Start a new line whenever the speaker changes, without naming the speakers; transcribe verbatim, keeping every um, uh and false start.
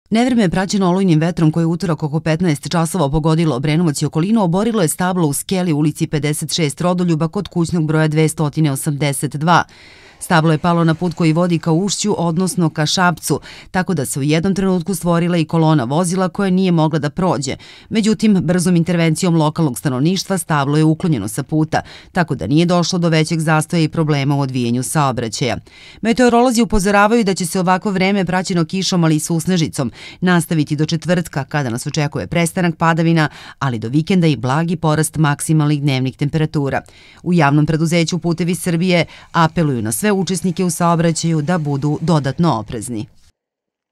Nevreme praćeno olujnim vetrom koje je utorak oko petnaest časova pogodilo Obrenovac i okolinu oborilo je stablo u skeli u ulici pedeset šest Rodoljuba kod kućnog broja dvesta osamdeset dva. Stablo je palo na put koji vodi ka Ušću, odnosno ka Šapcu, tako da se u jednom trenutku stvorila i kolona vozila koja nije mogla da prođe. Međutim, brzom intervencijom lokalnog stanovništva stablo je uklonjeno sa puta, tako da nije došlo do većeg zastoja i problema u odvijenju saobraćaja. Meteorolozi upozoravaju da će se ovako vreme praćeno kišom, ali i susnežicom, nastaviti do četvrtka, kada nas očekuje prestanak padavina, ali do vikenda i blagi porast maksimalnih dnevnih temperatura. U javnom preduzeću Putevi Srbije apeluju na sve učesnike u saobraćaju da budu dodatno oprezni.